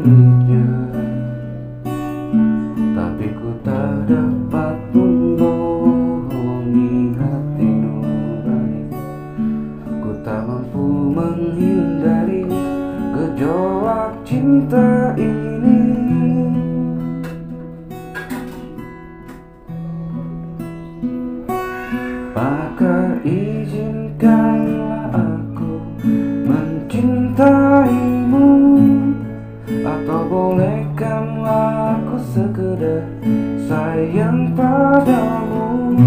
pemiliknya, tapi ku tak dapat membohongi hati nurani. Ku tak mampu menghindari gejolak cinta ini. Maka izinkanlah aku mencintaimu, atau bolehkanlah aku sekedar sayang padamu.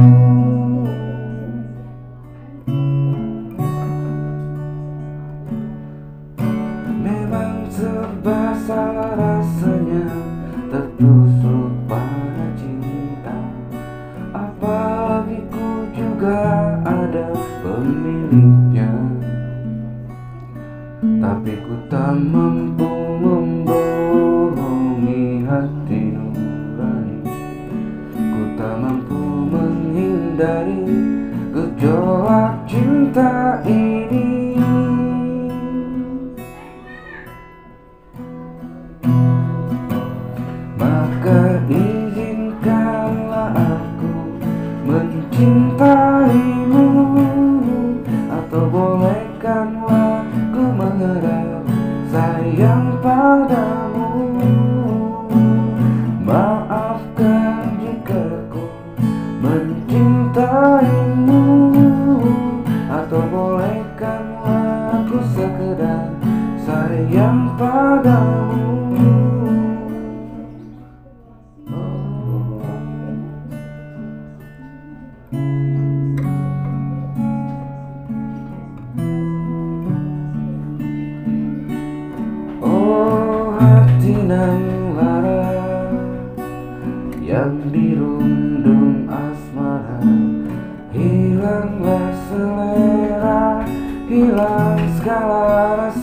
Memang serba salah rasanya tertusuk pada cinta, apalagi ku juga ada pemiliknya, tapi ku tak mampu membohongi hati nurani. Ku tak mampu menghindari gejolak cinta ini. Maka izinkanlah aku mencintaimu, atau bolehkanlah ku mengharap sayang padamu. Maafkan jika ku mencintaimu, atau bolehkanlah ku sekedar sayang padamu. Oh hati nan lara, yang dirundung asmara, hilanglah selera, hilang segala rasa.